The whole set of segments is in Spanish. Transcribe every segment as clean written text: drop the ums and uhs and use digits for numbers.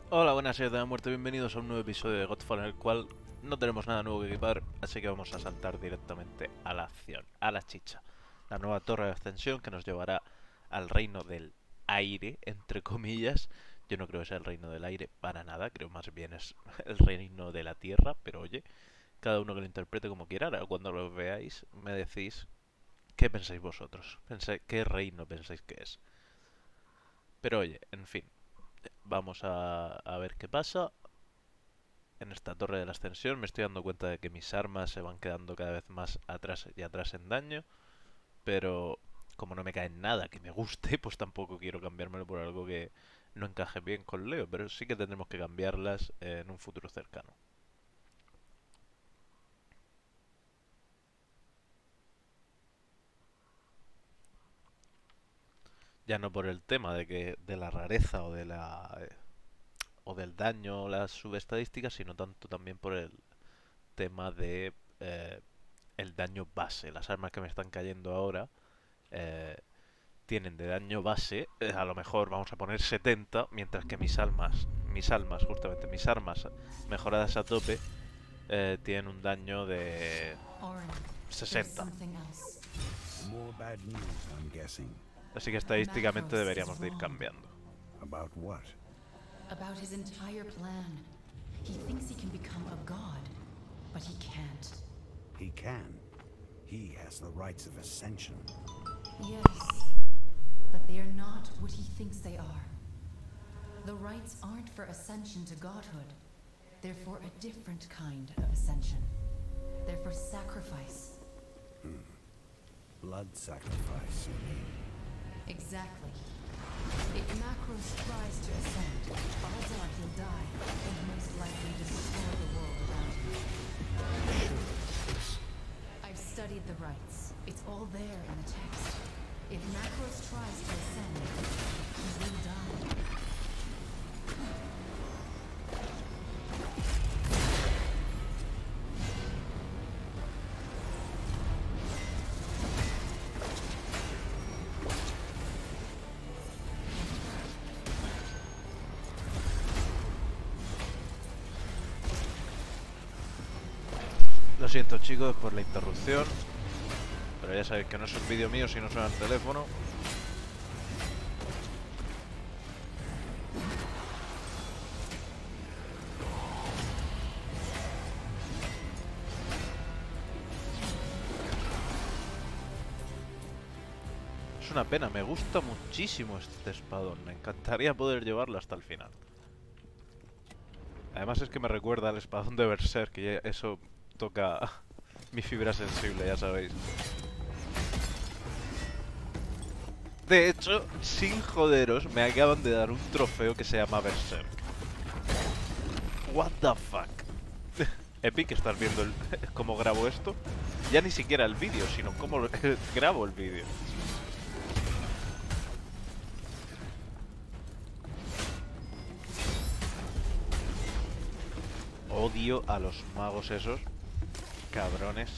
Hola, buenas seres de la muerte, bienvenidos a un nuevo episodio de Godfall en el cual no tenemos nada nuevo que equipar, así que vamos a saltar directamente a la acción, a la chicha. La nueva torre de ascensión que nos llevará al reino del aire, entre comillas. Yo no creo que sea el reino del aire para nada, creo más bien es el reino de la tierra, pero oye, cada uno que lo interprete como quiera. Ahora cuando lo veáis me decís qué pensáis vosotros, qué reino pensáis que es. Pero oye, en fin, vamos a ver qué pasa. En esta torre de la ascensión me estoy dando cuenta de que mis armas se van quedando cada vez más atrás y atrás en daño, pero como no me cae nada que me guste, pues tampoco quiero cambiármelo por algo que no encaje bien con Leo, pero sí que tendremos que cambiarlas en un futuro cercano. Ya no por el tema de la rareza o del daño o las subestadísticas, sino tanto también por el tema de el daño base. Las armas que me están cayendo ahora eh, tienen de daño base, a lo mejor vamos a poner 70, mientras que justamente mis armas mejoradas a tope, tienen un daño de 60. Así que estadísticamente deberíamos de ir cambiando. About what? About his entire plan. He thinks he can become a god, but he can't. He can. He has the rights of ascension. Yes, but they are not what he thinks they are. The rights aren't for ascension to godhood. They're for a different kind of ascension. They're for sacrifice. Blood sacrifice, you mean? Exactly. If Macros tries to ascend, odds are he'll die, and most likely destroy the world around him. I've studied the rites. It's all there in the text. If Macros tries to ascend, he will die. Lo siento chicos por la interrupción, pero ya sabéis que no es un vídeo mío si no suena el teléfono. Es una pena, me gusta muchísimo este espadón, me encantaría poder llevarlo hasta el final. Además es que me recuerda al espadón de Berserk, que eso toca mi fibra sensible, ya sabéis. De hecho, sin joderos, me acaban de dar un trofeo que se llama Berserk. What the fuck. Epic, ¿estás viendo cómo grabo esto? Ya ni siquiera el vídeo, sino cómo grabo el vídeo. Odio a los magos esos. Cabrones.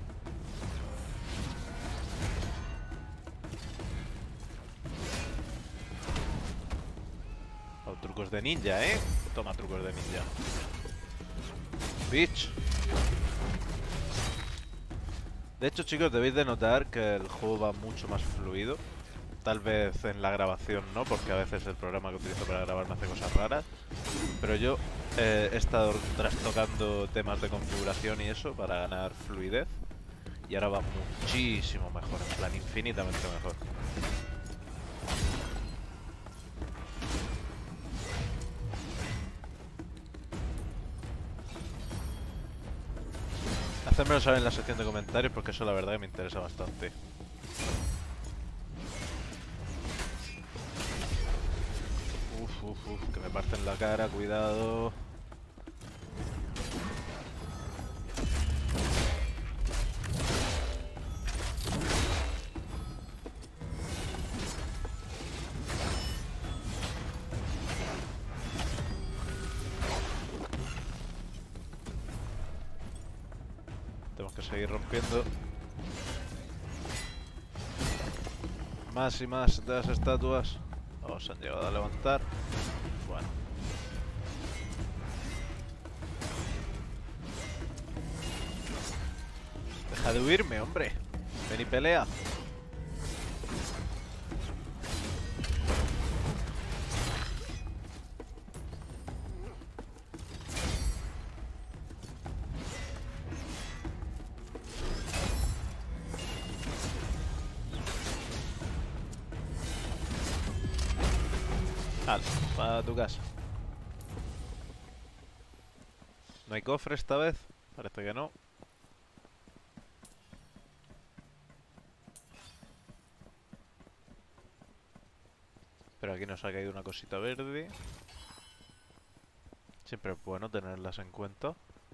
Oh, trucos de ninja, ¿eh? Toma trucos de ninja. Bitch. De hecho, chicos, debéis de notar que el juego va mucho más fluido. Tal vez en la grabación no, porque a veces el programa que utilizo para grabar me hace cosas raras. Pero yo he estado trastocando temas de configuración y eso para ganar fluidez. Y ahora va muchísimo mejor, en plan infinitamente mejor. Hacedmelo saber en la sección de comentarios porque eso la verdad que me interesa bastante. Uf, que me parten la cara, cuidado. Tenemos que seguir rompiendo más y más de las estatuas. Oh, se han llegado a levantar. Bueno. de huirme, hombre. Ven y pelea. Vale, para tu casa. ¿No hay cofre esta vez? Parece que no. Pero aquí nos ha caído una cosita verde. Siempre es bueno tenerlas en cuenta.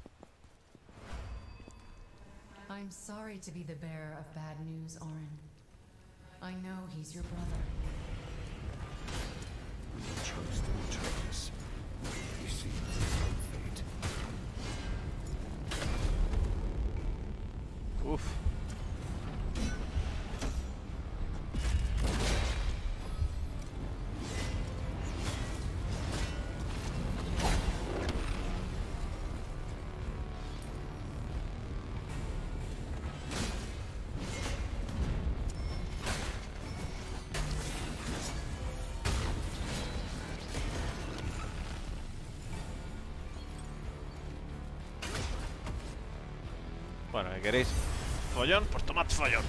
I'm sorry to be the bearer of bad news, Orin. I know he's your brother. Trust and trust. We see his own fate. Uf. Bueno, ¿qué queréis? ¿Follón? Pues tomad follón.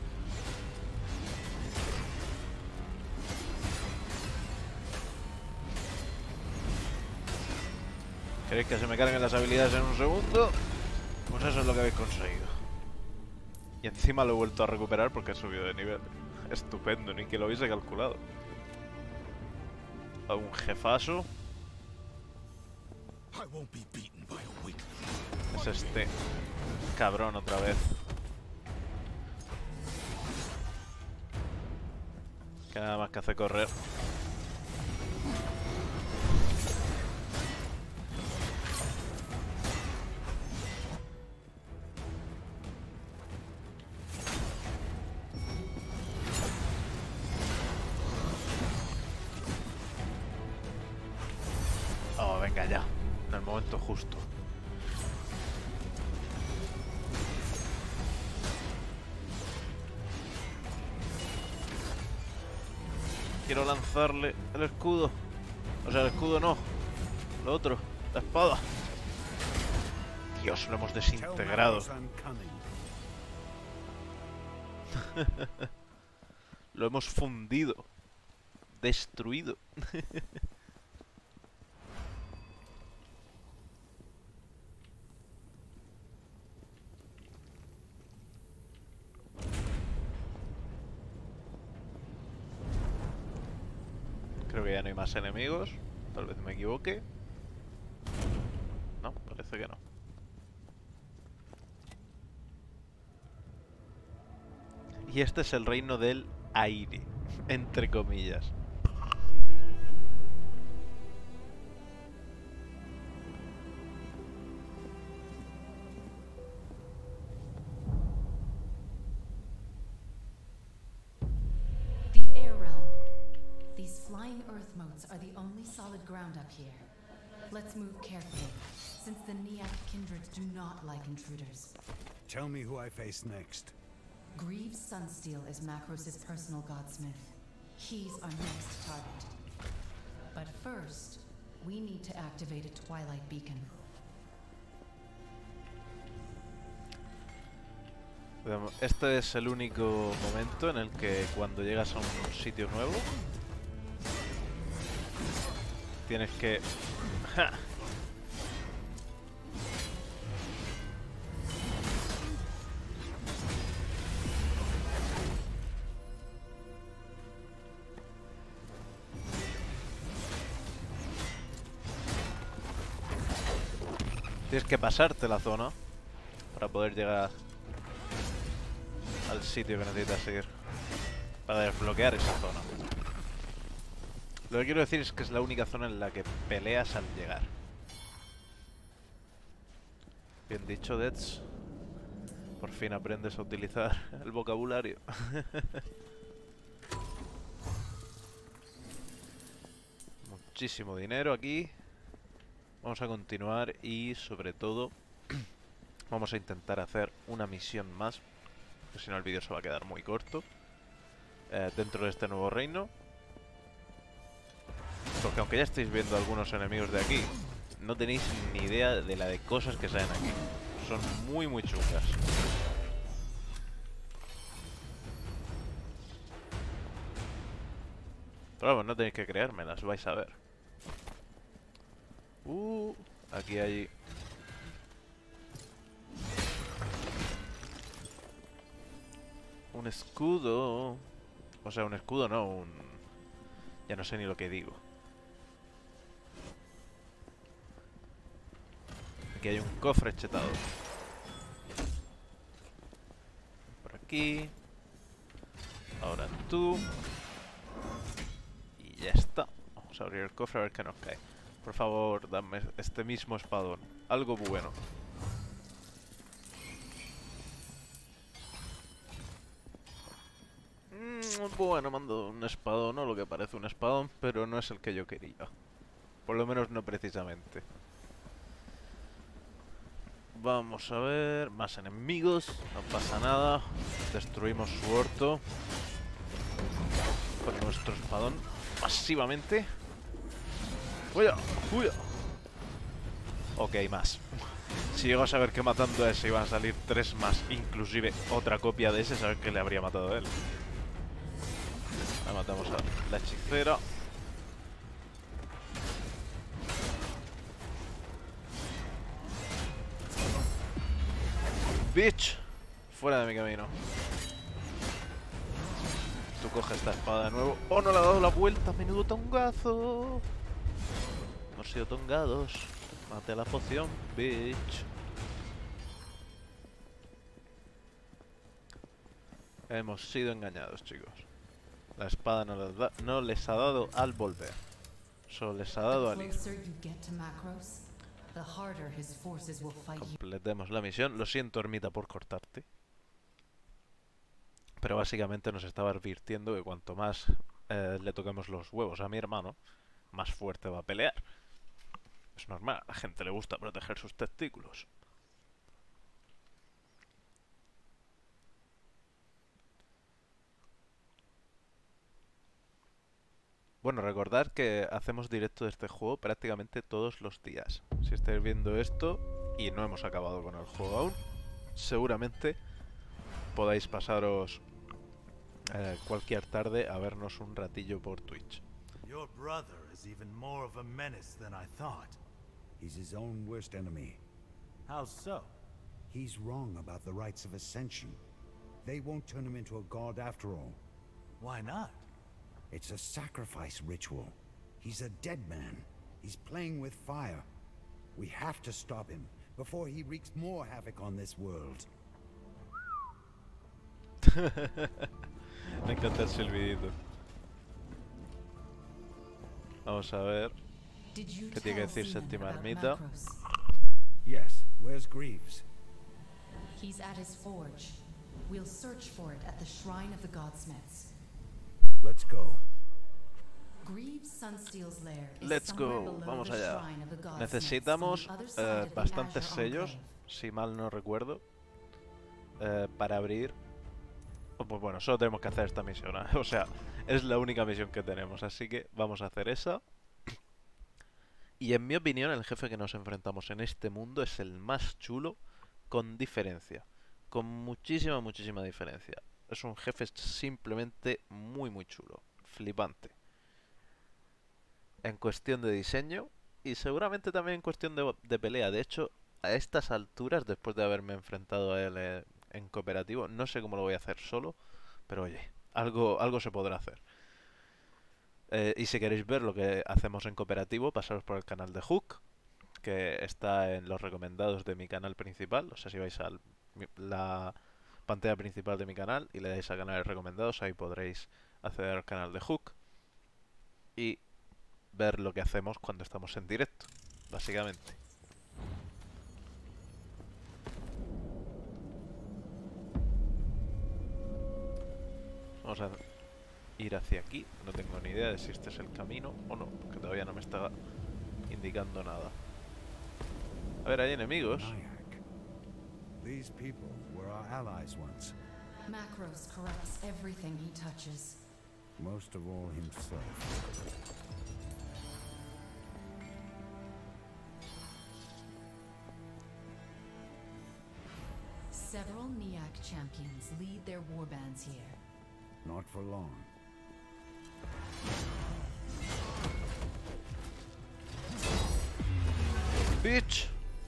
¿Queréis que se me carguen las habilidades en un segundo? Pues eso es lo que habéis conseguido. Y encima lo he vuelto a recuperar porque he subido de nivel. Estupendo, ni que lo hubiese calculado. A un jefazo. I won't be beaten by a weakling. Es este cabrón otra vez. Que nada más que hace correr. Oh, venga ya. En el momento justo. Quiero lanzarle el escudo. O sea, el escudo no. Lo otro. La espada. Dios, lo hemos desintegrado. Tell Malus I'm coming. Lo hemos fundido. Destruido. Creo que ya no hay más enemigos. Tal vez me equivoque. No, parece que no. Y este es el reino del aire, entre comillas. The Air Realm. These flying earth motes are the only solid ground up here. Let's move carefully, since the Neak kindred do not like intruders. Tell me who I face next. Greaves Sunsteel is Macros' personal godsmith. He's our next target. But first, we need to activate a Twilight Beacon. Este es el único momento en el que cuando llegas a un sitio nuevo tienes que... ¡Ja! Tienes que pasarte la zona para poder llegar al sitio que necesitas seguir para desbloquear esa zona. Lo que quiero decir es que es la única zona en la que peleas al llegar. Bien dicho, Dets. Por fin aprendes a utilizar el vocabulario. Muchísimo dinero aquí. Vamos a continuar y sobre todo Vamos a intentar hacer una misión más, porque si no el vídeo se va a quedar muy corto. Dentro de este nuevo reino. Porque aunque ya estáis viendo algunos enemigos de aquí, no tenéis ni idea de la de cosas que salen aquí. Son muy muy chungas. Pero vamos, no tenéis que creérmelas, vais a ver. Aquí hay... un escudo. O sea, un escudo no, un... ya no sé ni lo que digo. Aquí hay un cofre chetado. Por aquí. Ahora tú. Y ya está. Vamos a abrir el cofre a ver qué nos cae. Por favor, dame este mismo espadón. Algo bueno. Bueno, mando un espadón, no lo que parece un espadón, pero no es el que yo quería. Por lo menos no precisamente. Vamos a ver... más enemigos. No pasa nada. Destruimos su orto con nuestro espadón masivamente. ¡Fuya! ¡Fuya! Ok, más. Si llego a saber que matando a ese iban a salir 3 más, inclusive otra copia de ese, saber que le habría matado a él. Ahora matamos a la hechicera. Bitch, fuera de mi camino. Tú coges esta espada de nuevo. ¡Oh, no le ha dado la vuelta! ¡Menudo tongazo! Hemos sido tongados. Mate la poción, bitch. Hemos sido engañados, chicos. La espada no les ha dado al volver. Solo les ha dado al ir. Completemos la misión. Lo siento, ermita, por cortarte. Pero básicamente nos estaba advirtiendo que cuanto más le toquemos los huevos a mi hermano, más fuerte va a pelear. Es normal, a la gente le gusta proteger sus testículos. Bueno, recordad que hacemos directo de este juego prácticamente todos los días. Si estáis viendo esto y no hemos acabado con el juego aún, seguramente podáis pasaros cualquier tarde a vernos un ratillo por Twitch. Your brother is even more of a menace than I thought. He's his own worst enemy. How so? He's wrong about the rites of ascension. They won't turn him into a god after all. Why not? It's a sacrifice ritual. He's a dead man. He's playing with fire. We have to stop him before he wreaks more havoc on this world. Me encanta el silbidito. Vamos a ver qué tiene que decir séptima ermita. Yes, where's Greaves? He's at his forge. We'll search for it at the shrine of the Godsmiths. Let's go. Greaves Sunsteel's lair is Let's somewhere go, below vamos the allá. shrine of the Godsmiths Necesitamos on the other side of the bastantes Azure sellos, Enclave. si mal no recuerdo, para abrir. Pues bueno, solo tenemos que hacer esta misión, ¿eh? O sea, es la única misión que tenemos, así que vamos a hacer esa. Y en mi opinión, el jefe que nos enfrentamos en este mundo es el más chulo, con diferencia. Con muchísima, muchísima diferencia. Es un jefe simplemente muy, muy chulo. Flipante. En cuestión de diseño y seguramente también en cuestión de pelea. De hecho, a estas alturas, después de haberme enfrentado a él en cooperativo, no sé cómo lo voy a hacer solo, pero oye, algo se podrá hacer. Y si queréis ver lo que hacemos en cooperativo, pasaros por el canal de Hook, que está en los recomendados de mi canal principal. O sea, si vais a la pantalla principal de mi canal y le dais a canales recomendados, ahí podréis acceder al canal de Hook y ver lo que hacemos cuando estamos en directo, básicamente. Vamos a ir hacia aquí. No tengo ni idea de si este es el camino o no, porque todavía no me está indicando nada. A ver, hay enemigos. Nyack. These people were our allies once. Macros corrupts everything he touches. Most of all himself. Several Niak champions lead their warbands here. Not for long. Bitch.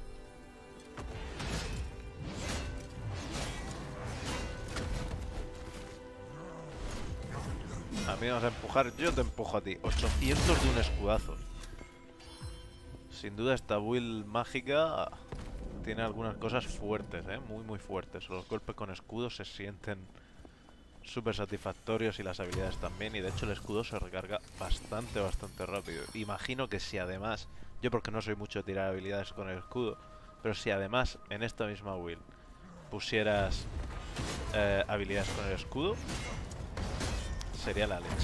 A mí me vas a empujar, yo te empujo a ti. 800 de un escudazo. Sin duda esta build mágica tiene algunas cosas fuertes, muy muy fuertes. Los golpes con escudo se sienten súper satisfactorios y las habilidades también. Y de hecho el escudo se recarga bastante rápido. Imagino que si además, yo porque no soy mucho de tirar habilidades con el escudo, pero si además en esta misma build pusieras habilidades con el escudo, sería la leche.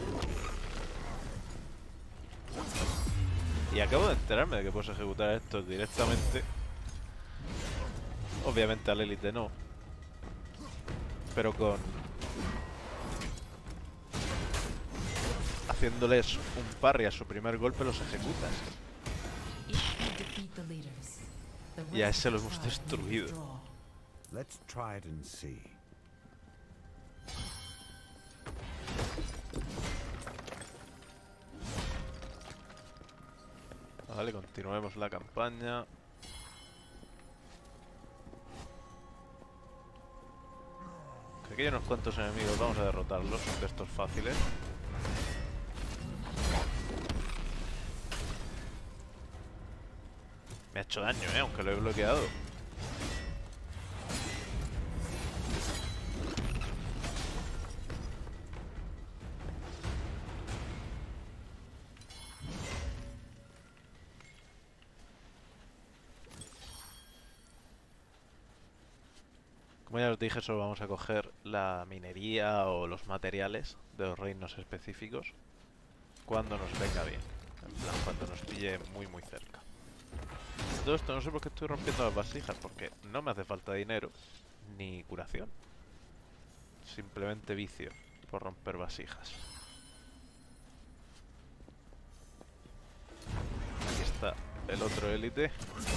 Y acabo de enterarme de que puedes ejecutar esto directamente. Obviamente al élite no, pero con haciéndoles un parry a su primer golpe los ejecutas. Y a ese lo hemos destruido. Let's try it and see. Vale, continuemos la campaña. Aquí hay unos cuantos enemigos, vamos a derrotarlos, de estos fáciles. Me ha hecho daño, aunque lo he bloqueado. Como ya os dije, solo vamos a coger la minería o los materiales de los reinos específicos cuando nos venga bien. En plan, cuando nos pille muy muy cerca. Todo esto no sé por qué estoy rompiendo las vasijas, porque no me hace falta dinero ni curación. Simplemente vicio por romper vasijas. Aquí está el otro élite.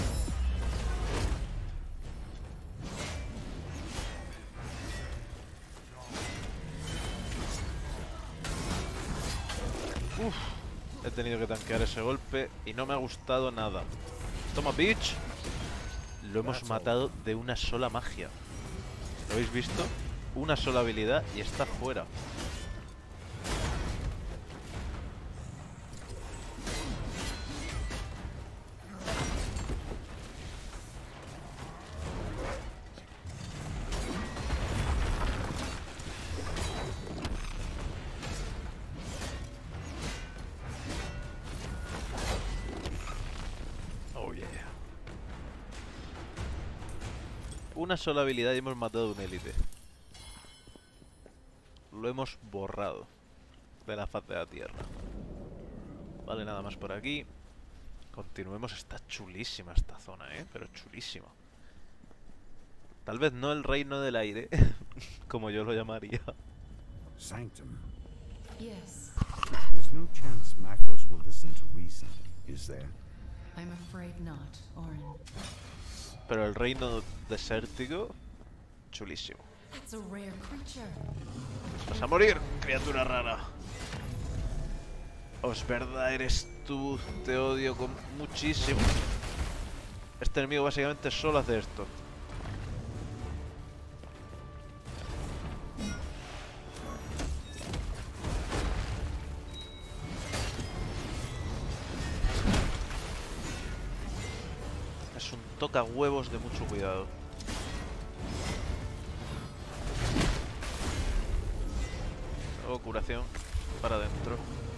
Uf, he tenido que tanquear ese golpe y no me ha gustado nada. Toma, bitch. Lo hemos matado de una sola magia. ¿Lo habéis visto? Una sola habilidad y está fuera. Una sola habilidad y hemos matado un élite. Lo hemos borrado de la faz de la tierra. Vale, nada más por aquí. Continuemos. Está chulísima esta zona, pero chulísima. Tal vez no el reino del aire, como yo lo llamaría. Sanctum. Yes, There's no chance Macros will listen to reason, is there? I'm afraid not, Orin. Pero el reino desértico, chulísimo. That's a rare creature. Vas a morir, criatura rara. Oh, es verdad, eres tú. Te odio con muchísimo. Este enemigo básicamente solo hace esto. Es un toca huevos de mucho cuidado. Luego curación para adentro.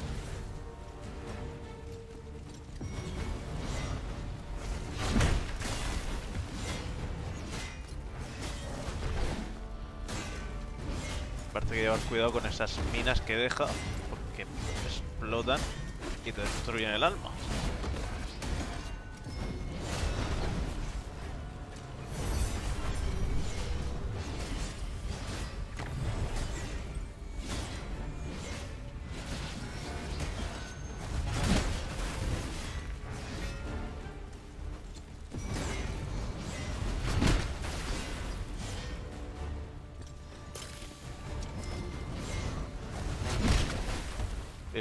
Aparte que llevar cuidado con esas minas que deja, porque explotan y te destruyen el alma.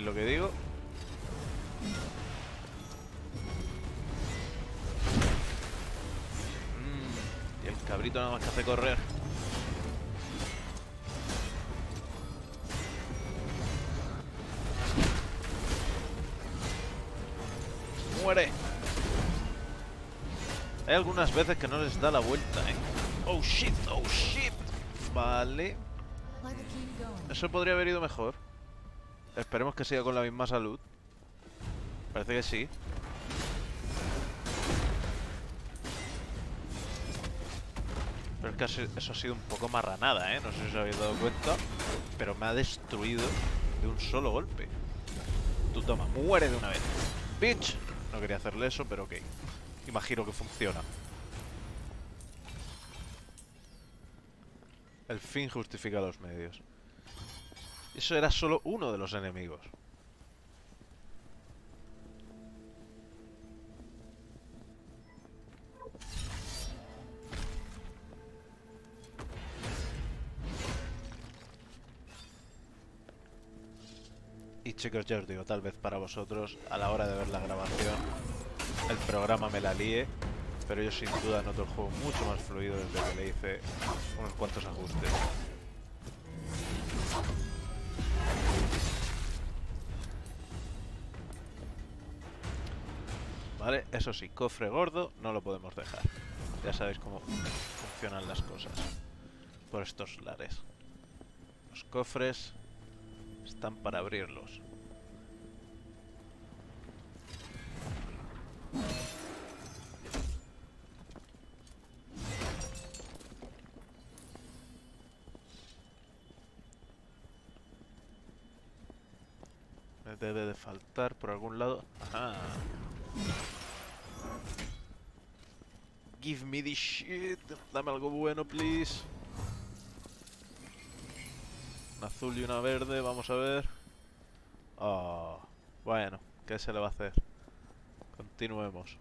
¿Sabéis lo que digo? Y el cabrito nada más que hace correr. ¡Muere! Hay algunas veces que no les da la vuelta, ¿eh? ¡Oh, shit! ¡Oh, shit! Vale. Let the keep going. Eso podría haber ido mejor. Esperemos que siga con la misma salud. Parece que sí. Pero es que eso ha sido un poco marranada, ¿eh? No sé si os habéis dado cuenta. Pero me ha destruido de un solo golpe. Tú toma, muere de una vez. ¡Bitch! No quería hacerle eso, pero ok. Imagino que funciona. El fin justifica los medios. Eso era solo uno de los enemigos. Y chicos, ya os digo, tal vez para vosotros, a la hora de ver la grabación, el programa me la líe, pero yo sin duda noto el juego mucho más fluido desde que le hice unos cuantos ajustes. Vale, eso sí, cofre gordo no lo podemos dejar. Ya sabéis cómo funcionan las cosas por estos lares. Los cofres están para abrirlos. Me debe de faltar por algún lado. Ajá. Give me the shit. Dame algo bueno, please. Un azul y una verde, vamos a ver. Oh, bueno, ¿qué se le va a hacer? Continuemos.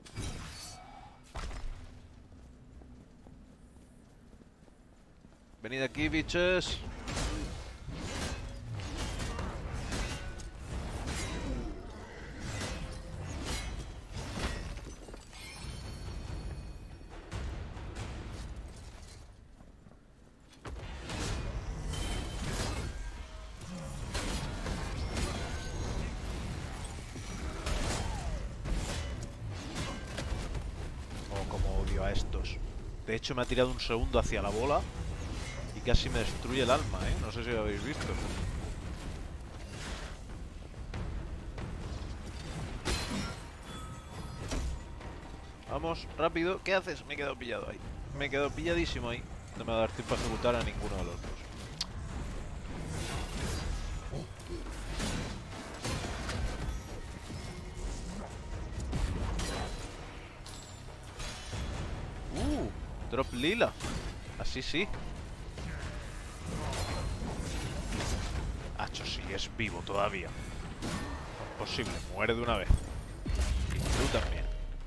Venid aquí, bichos. A estos. De hecho me ha tirado un segundo hacia la bola y casi me destruye el alma, ¿eh? No sé si lo habéis visto. Vamos, rápido. ¿Qué haces? Me he quedado pillado ahí. Me he quedado pilladísimo ahí. No me va a dar tiempo a ejecutar a ninguno de los dos. Drop lila. Así sí. Hacho, sí, es vivo todavía. Imposible, muere de una vez. Y tú también.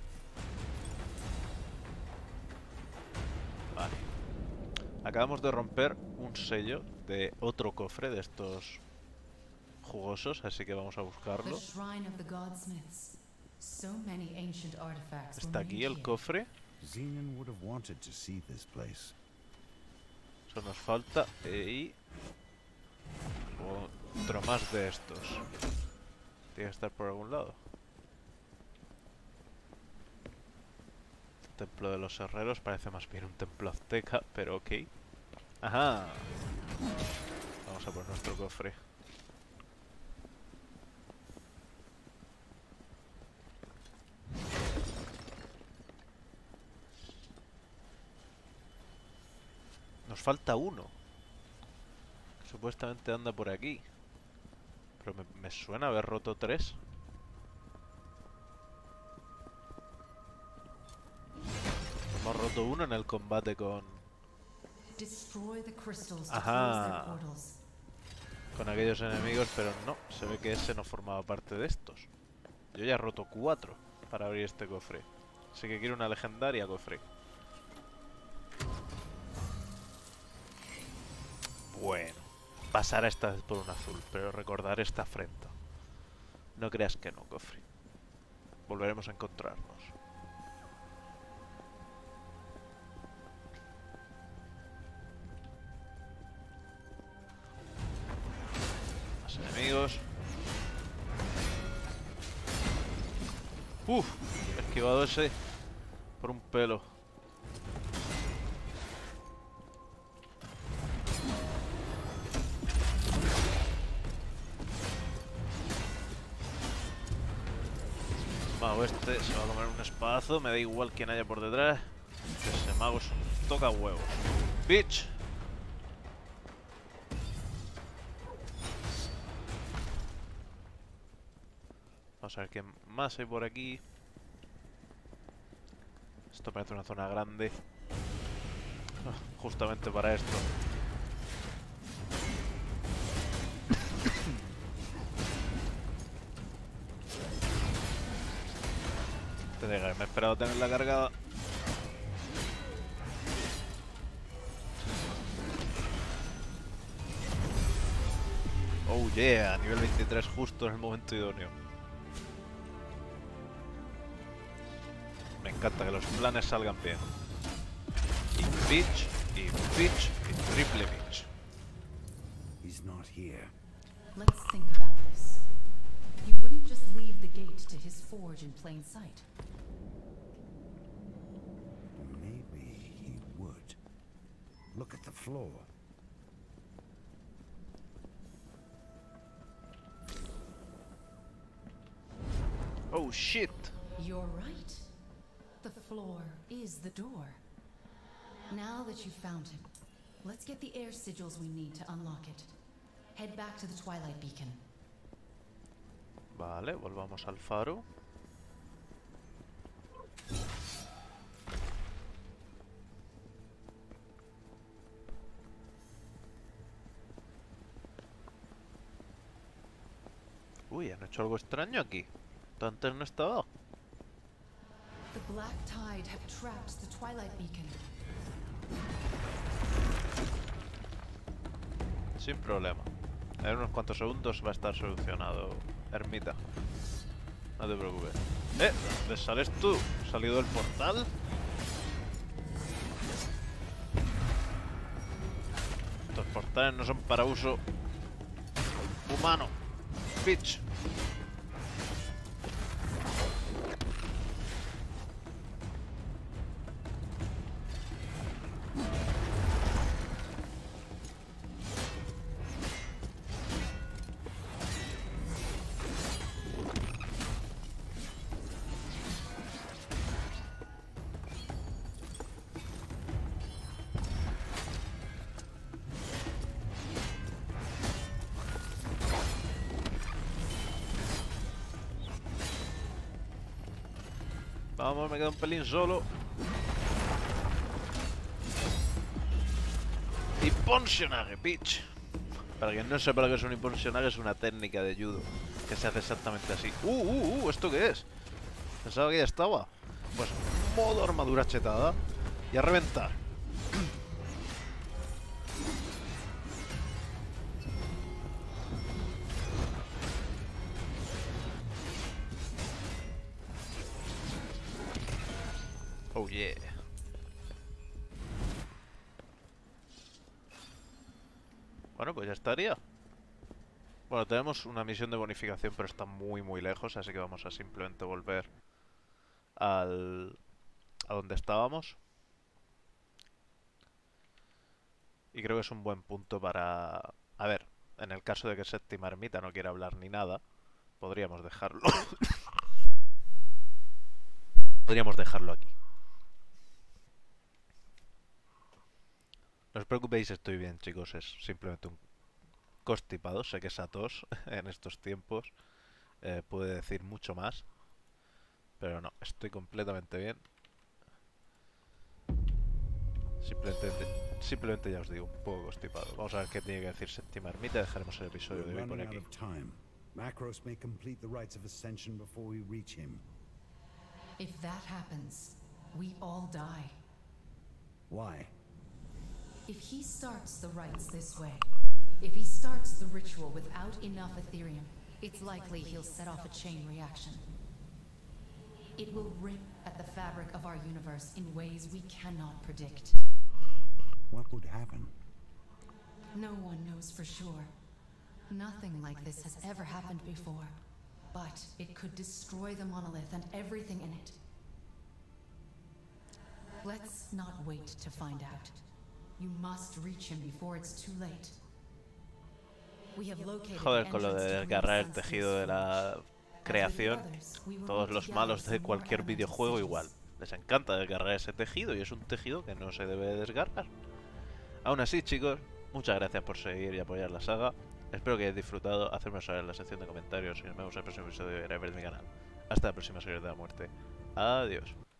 Vale. Acabamos de romper un sello de otro cofre de estos jugosos, así que vamos a buscarlo. ¿Está aquí el cofre? Zenon would have wanted to see this place. Eso nos falta. Y otro más de estos. Tiene que estar por algún lado. El templo de los herreros parece más bien un templo azteca, pero ok. Ajá. Vamos a por nuestro cofre. Nos falta uno. Que supuestamente anda por aquí. Pero me suena haber roto 3. Hemos roto uno en el combate con... Ajá. Con aquellos enemigos, pero no. Se ve que ese no formaba parte de estos. Yo ya he roto 4 para abrir este cofre. Así que quiero una legendaria cofre. Bueno, pasar esta vez por un azul, pero recordar esta afrenta. No creas que no, cofre. Volveremos a encontrarnos. Más enemigos. Uf, he esquivado ese por un pelo. Mago este se va a comer un espadazo, me da igual quién haya por detrás. Ese mago es un toca huevos. ¡Bitch! Vamos a ver qué más hay por aquí. Esto parece una zona grande. Justamente para esto. Me he esperado tenerla cargada. Oh yeah, nivel 23 justo en el momento idóneo. Me encanta que los planes salgan bien. Y bitch, y bitch, y triple bitch. He's not here. Let's think about this. You wouldn't just leave the gate to his forge in plain sight. Maybe he would. Look at the floor. Oh shit. You're right. The floor is the door. Now that you've found him, let's get the air sigils we need to unlock it. Head back to the Twilight Beacon. Vale, volvamos al faro. Uy, han hecho algo extraño aquí. Antes no estaba. The Black Tide have trapped the Twilight Beacon. Sin problema. En unos cuantos segundos va a estar solucionado, ermita. No te preocupes. ¿Dónde sales tú? ¿Has salido del portal? Estos portales no son para uso humano. Bitch. Vamos, me queda un pelín solo. Imponsionage, bitch. Para quien no sepa lo que es un imponsionage, es una técnica de judo que se hace exactamente así. ¿Esto qué es? Pensaba que ya estaba. Pues modo armadura chetada. Y a reventar. Oh yeah. Bueno, pues ya estaría. Bueno, tenemos una misión de bonificación, pero está muy lejos, así que vamos a simplemente volver a donde estábamos. Y creo que es un buen punto para... A ver, en el caso de que Séptima Ermita no quiera hablar ni nada, podríamos dejarlo. Podríamos dejarlo aquí. No os preocupéis, estoy bien, chicos. Es simplemente un constipado. Sé que esa tos en estos tiempos puede decir mucho más. Pero no, estoy completamente bien. Simplemente ya os digo, un poco constipado. Vamos a ver qué tiene que decir Séptima Ermita. Dejaremos el episodio de hoy por aquí. Macros may complete the rites of ascension before we reach him. If that happens, we all die. Why? If he starts the rites this way, if he starts the ritual without enough Ethereum, it's likely he'll set off a chain reaction. It will rip at the fabric of our universe in ways we cannot predict. What would happen? No one knows for sure. Nothing like this has ever happened before. But it could destroy the monolith and everything in it. Let's not wait to find out. You must reach him before it's too late. We have located Joder, the con lo entrance de to desgarrar el Green tejido de Sun's la creación, todos los malos de cualquier videojuego igual. Les encanta desgarrar ese tejido y es un tejido que no se debe desgarrar. Aún así, chicos, muchas gracias por seguir y apoyar la saga. Espero que hayáis disfrutado. Hacedmelo saber en la sección de comentarios y nos vemos en el próximo episodio de Rebel de mi canal. Hasta la próxima, señores de la muerte. Adiós.